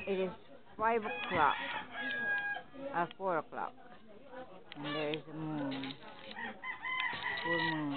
It is 5 o'clock, 4 o'clock, and there is a moon, full moon.